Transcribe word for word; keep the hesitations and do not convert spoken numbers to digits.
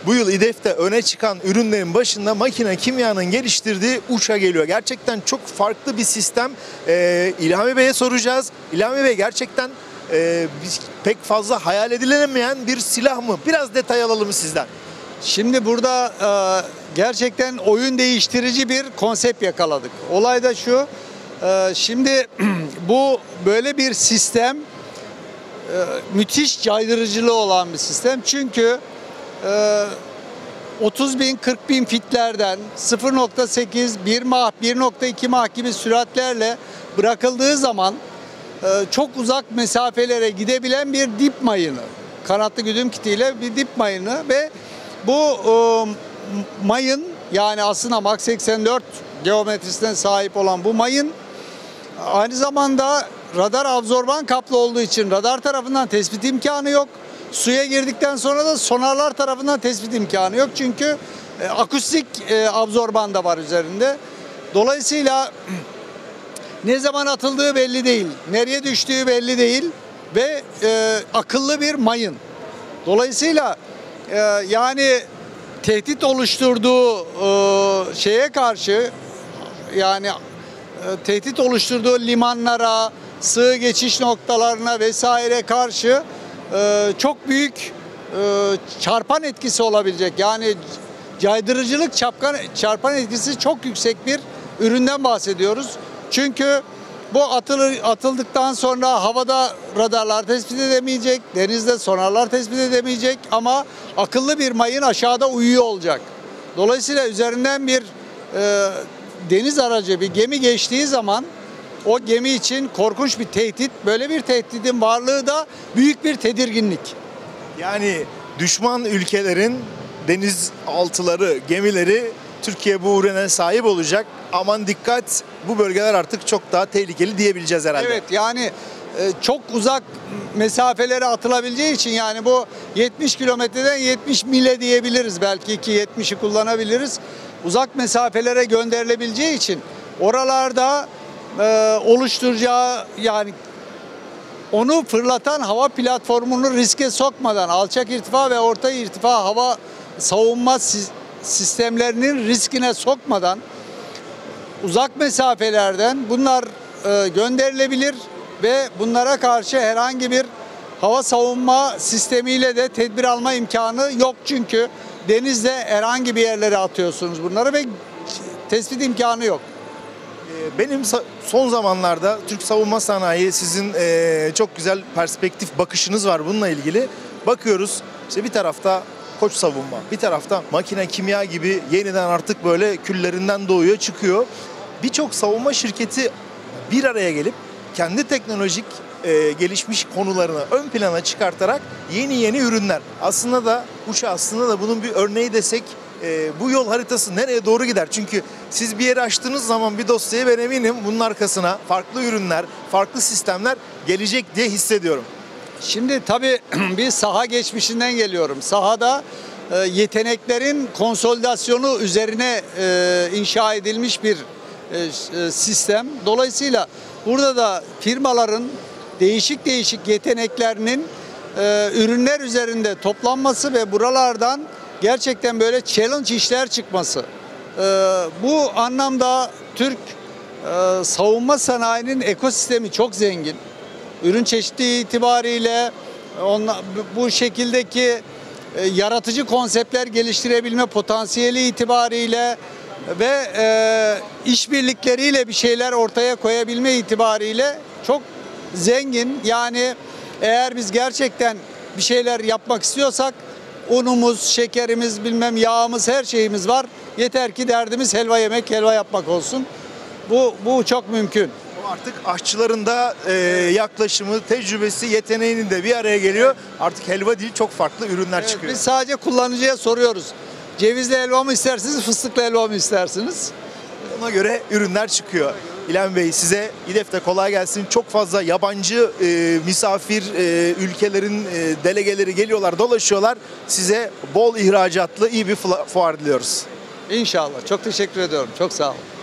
Bu yıl İDEF'te öne çıkan ürünlerin başında Makine Kimya'nın geliştirdiği Uça geliyor. Gerçekten çok farklı bir sistem. Ee, İlhami Bey'e soracağız. İlhami Bey, gerçekten e, pek fazla hayal edilemeyen bir silah mı? Biraz detay alalım sizden. Şimdi burada e, gerçekten oyun değiştirici bir konsept yakaladık. Olay da şu, e, şimdi bu böyle bir sistem, e, müthiş caydırıcılığı olan bir sistem. Çünkü e, otuz bin kırk bin fitlerden sıfır nokta sekiz, bir mah, bir nokta iki mah gibi süratlerle bırakıldığı zaman e, çok uzak mesafelere gidebilen bir dip mayını, kanatlı güdüm kitiyle bir dip mayını ve bu e, mayın, yani aslında Mach seksen dört geometrisine sahip olan bu mayın aynı zamanda radar absorban kaplı olduğu için radar tarafından tespit imkanı yok. Suya girdikten sonra da sonarlar tarafından tespit imkanı yok. Çünkü e, akustik e, absorban da var üzerinde. Dolayısıyla ne zaman atıldığı belli değil, nereye düştüğü belli değil ve e, akıllı bir mayın. Dolayısıyla e, yani tehdit oluşturduğu e, şeye karşı, yani e, tehdit oluşturduğu limanlara, sığ geçiş noktalarına vesaire karşı e, çok büyük e, çarpan etkisi olabilecek. Yani caydırıcılık, çarpan, çarpan etkisi çok yüksek bir üründen bahsediyoruz. Çünkü bu atılır, atıldıktan sonra havada radarlar tespit edemeyecek, denizde sonarlar tespit edemeyecek ama akıllı bir mayın aşağıda uyuyor olacak. Dolayısıyla üzerinden bir e, deniz aracı, bir gemi geçtiği zaman o gemi için korkunç bir tehdit, böyle bir tehditin varlığı da büyük bir tedirginlik. Yani düşman ülkelerin denizaltıları, gemileri Türkiye bu ürüne sahip olacak. Aman dikkat, bu bölgeler artık çok daha tehlikeli diyebileceğiz herhalde. Evet, yani e, çok uzak mesafelere atılabileceği için, yani bu yetmiş kilometreden yetmiş mile diyebiliriz, belki ki yetmişi kullanabiliriz. Uzak mesafelere gönderilebileceği için oralarda e, oluşturacağı, yani onu fırlatan hava platformunu riske sokmadan, alçak irtifa ve orta irtifa hava savunma sistemlerinin riskine sokmadan uzak mesafelerden bunlar e, gönderilebilir ve bunlara karşı herhangi bir hava savunma sistemiyle de tedbir alma imkanı yok. Çünkü denizde herhangi bir yerlere atıyorsunuz bunları ve tespit imkanı yok. Benim son zamanlarda Türk savunma sanayi, sizin e, çok güzel perspektif bakışınız var bununla ilgili. Bakıyoruz, işte bir tarafta Koç Savunma, bir tarafta Makine Kimya gibi yeniden artık böyle küllerinden doğuyor, çıkıyor. Birçok savunma şirketi bir araya gelip kendi teknolojik e, gelişmiş konularını ön plana çıkartarak yeni yeni ürünler. Aslında da Uça aslında da bunun bir örneği desek, e, bu yol haritası nereye doğru gider? Çünkü siz bir yeri açtığınız zaman bir dosyayı, ben eminim bunun arkasına farklı ürünler, farklı sistemler gelecek diye hissediyorum. Şimdi tabii bir saha geçmişinden geliyorum. Sahada e, yeteneklerin konsolidasyonu üzerine e, inşa edilmiş bir e, sistem. Dolayısıyla burada da firmaların değişik değişik yeteneklerinin e, ürünler üzerinde toplanması ve buralardan gerçekten böyle challenge işler çıkması. E, bu anlamda Türk e, savunma sanayinin ekosistemi çok zengin. Ürün çeşitliliği itibariyle onla, bu şekildeki e, yaratıcı konseptler geliştirebilme potansiyeli itibariyle ve e, işbirlikleriyle bir şeyler ortaya koyabilme itibariyle çok zengin. Yani eğer biz gerçekten bir şeyler yapmak istiyorsak unumuz, şekerimiz, bilmem yağımız, her şeyimiz var. Yeter ki derdimiz helva yemek, helva yapmak olsun. Bu, bu çok mümkün. Artık aşçıların da e, yaklaşımı, tecrübesi, yeteneğinin de bir araya geliyor. Artık helva değil, çok farklı ürünler Evet, çıkıyor. biz sadece kullanıcıya soruyoruz. Cevizli helva mı istersiniz, fıstıklı helva mı istersiniz? Ona göre ürünler çıkıyor. İlhami Bey, size İDEF'te kolay gelsin. Çok fazla yabancı e, misafir e, ülkelerin e, delegeleri geliyorlar, dolaşıyorlar. Size bol ihracatlı iyi bir fuar diliyoruz. İnşallah. Çok teşekkür ediyorum. Çok sağ olun.